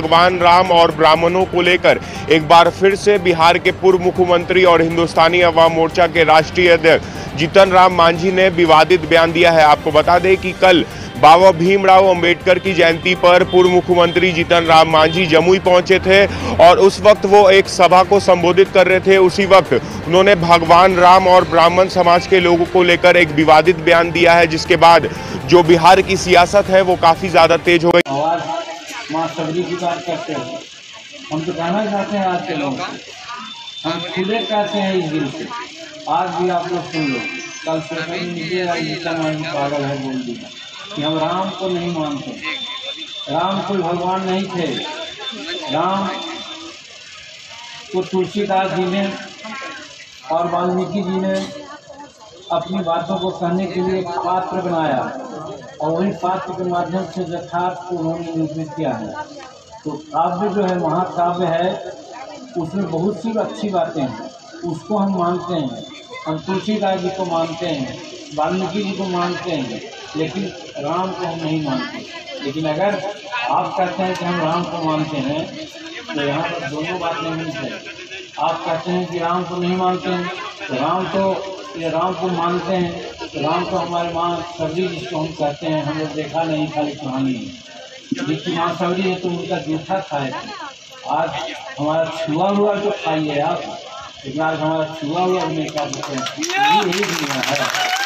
भगवान राम और ब्राह्मणों को लेकर एक बार फिर से बिहार के पूर्व मुख्यमंत्री और हिंदुस्तानी अवाम मोर्चा के राष्ट्रीय अध्यक्ष जीतन राम मांझी ने विवादित बयान दिया है। आपको बता दें कि कल बाबा भीमराव अंबेडकर की जयंती पर पूर्व मुख्यमंत्री जीतन राम मांझी जमुई पहुंचे थे और उस वक्त वो एक सभा को संबोधित कर रहे थे। उसी वक्त उन्होंने भगवान राम और ब्राह्मण समाज के लोगों को लेकर एक विवादित बयान दिया है, जिसके बाद जो बिहार की सियासत है वो काफी ज्यादा तेज हो गई। माँ सबरी की बात करते हैं, हम तो कहना चाहते हैं आज के लोग, हम खुले कहते हैं इस दिल से। आज भी आप लोग सुन लो, कल सोशल मीडिया पागल है बोल दिया कि हम राम को नहीं मानते। राम कोई भगवान नहीं थे। राम को तुलसीदास जी ने और वाल्मीकि जी ने अपनी बातों को कहने के लिए एक पात्र बनाया और वही पात्र के माध्यम से यथार्थ को उन्होंने निरूपित किया है। तो काव्य जो है, महाकाव्य है, उसमें बहुत सी अच्छी बातें हैं, उसको हम मानते हैं। हम तुलसीदास जी को मानते हैं, वाल्मीकि जी को मानते हैं, लेकिन राम को हम नहीं मानते। लेकिन अगर आप कहते हैं कि हम राम को मानते हैं तो यहाँ पर दोनों बातें नहीं है। आप कहते हैं कि राम को नहीं मानते हैं तो राम को मानते हैं तो राम को हमारे माँ सबरी जिसको हम कहते हैं, हम लोग देखा नहीं, खाली कहानी है। जिसकी माँ सबरी है तो उनका जूठा खाए थे। आज हमारा छुआ हुआ तो खाइए आप, लेकिन आज हमारा छुआ हुआ नहीं खा सकते हैं। यही दुनिया है।